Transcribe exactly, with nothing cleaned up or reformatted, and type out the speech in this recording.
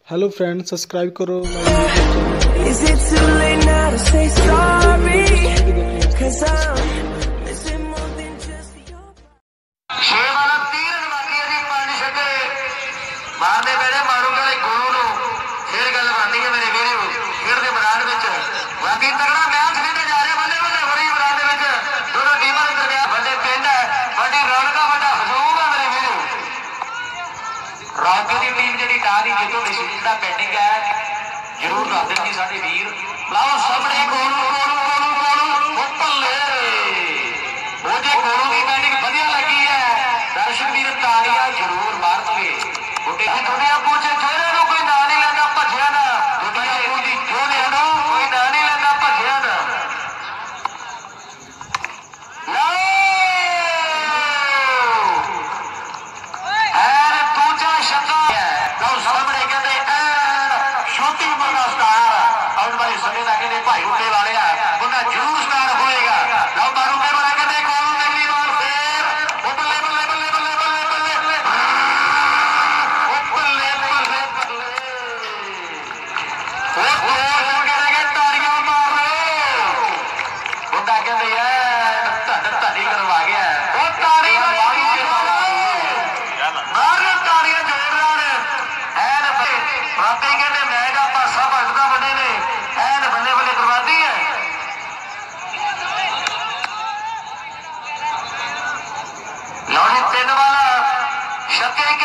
Hello friend, subscribe करो मेरे YouTube channel. Is it too late now to say sorry? Cause I'm missing more than just your ਛੇ ਵਾਲਾ ਤੀਰ ਬਾਕੀ ਅਸੀਂ ਪੰਜ ਛੱਡੇ ਮਾਰਦੇ ਵੇਲੇ ਮਾਰੂਗੇ ਵਾਲੇ ਗੁਰੂ ਨੂੰ ਫਿਰ ਗੱਲ ਬਣਦੀ ਹੈ ਮੇਰੇ ਵੀਰੋ। ਖੇਡ ਦੇ ਮੈਦਾਨ ਵਿੱਚ ਬਾਕੀ ਤਗੜਾ ਮੈਚ ਖੇਡੇ ਜਾ ਰਹੇ ਬੱਲੇ ਬੱਲੇ ਬੜੀ ਮੈਦਾਨ ਦੇ ਵਿੱਚ ਦੋਨੋਂ ਟੀਮਾਂ ਦੇ ਦਰਮਿਆਨ ਵੱਡੇ ਪਿੰਡ ਹੈ, ਵੱਡੀ ਰੌਣਕਾਂ, ਵੱਡਾ ਹਜੂਮ ਹੈ ਮੇਰੇ ਵੀਰੋ। ਰੌਣਕ ਦੀ ਟੀਮ ਜਿਹੜੀ ਟਾਹ ਦੀ ਜਿੱਤੋਂ ਡਿਸੀਜਨ ਦਾ ਪੈਂਡਿੰਗ ਹੈ ਜ਼ਰੂਰ ਦੱਸ ਦੇਣਗੇ ਸਾਡੇ ਵੀਰ। ਲਾਓ ਸਾਹਮਣੇ ਗੋਲ ਗੋਲ ਗੋਲ ਗੋਲ ਉੱਪਰਲੇ ਉਹ ਜੇ ਗੋਲੋਂ ਦੀ ਬੈਟਿੰਗ ਵਧੀਆ ਲੱਗੀ ਹੈ ਦਰਸ਼ਕ ਵੀਰ ਤਾੜੀਆਂ ਜ਼ਰੂਰ ਮਾਰਨਗੇ। ਬੁੱਢੇ ਦੀ ਦੁਨੀਆ ਪੁੱਛੇ ਜਿਹੜੇ ਨੂੰ ਕੋਈ ਨਾਂ ਨਹੀਂ ਲੈਂਦਾ ਭੱਜਿਆ ਨਾ, ਦੁਨੀਆ ਦੀ ਜੋਧਿਆਂ ਨੂੰ ਕੋਈ ਨਾਂ ਨਹੀਂ ਲੈਂਦਾ ਭੱਜਿਆ ਨਾ। ਲਓ ਐਨ ਦੂਜਾ ਛੱਕਾ ਲਓ ਸਾਹਮਣੇ ਕਹਿੰਦੇ ਐਨ ਛੋਟੀ ਉਮਰ ਦਾ ਸਟਾਰ ਆਉਣ ਵਾਲੇ ਸਮੇਂ ਦਾ ਕਹਿੰਦੇ ਭਾਈ ਉੱਤੇ ਵਾਲਿਆ ਉਹਦਾ ਜ਼ਰੂਰ ਸਟਾਰ ਹੋਏਗਾ। ਲਓ ਮਾਰੂਗੇ ਵਾਲਾ ਕਹਿੰਦੇ ਗੋਲ ਅਗਲੀ ਵਾਰ ਫੇਰ ਉਹ ਬੱਲੇ ਬੱਲੇ ਬੱਲੇ ਬੱਲੇ ਬੱਲੇ ਬੱਲੇ ਉਹ ਬੱਲੇ ਬੱਲੇ ਬੱਲੇ ਉਹ ਗੋਲ ਕਹਿੰਦੇ ਤਾੜੀਆਂ ਮਾਰ ਲਓ ਉਹਦਾ ਕਹਿੰਦੇ ਐਨ ਧੜ ਧੜੀ ਕਰਵਾ ਗਿਆ ਉਹ ਤਾੜੀ ਮਾਰੀ ਮਾਰ ਤਾੜੀਆਂ ਜ਼ੋਰਦਾਰ ਐਨ ਬਾਕੀ ਕਹਿੰਦੇ ਮੈਚ ਆ ਪਾਸਾ ਭੱਜਦਾ ਬੰਦੇ ਨੇ ਐਨ ਬੱਲੇ ਬੱਲੇ ਕਰਵਾਦੀ ਹੈ। ਲਓ ਜੀ ਤਿੰਨ ਵਾਲਾ ਛੱਕੇ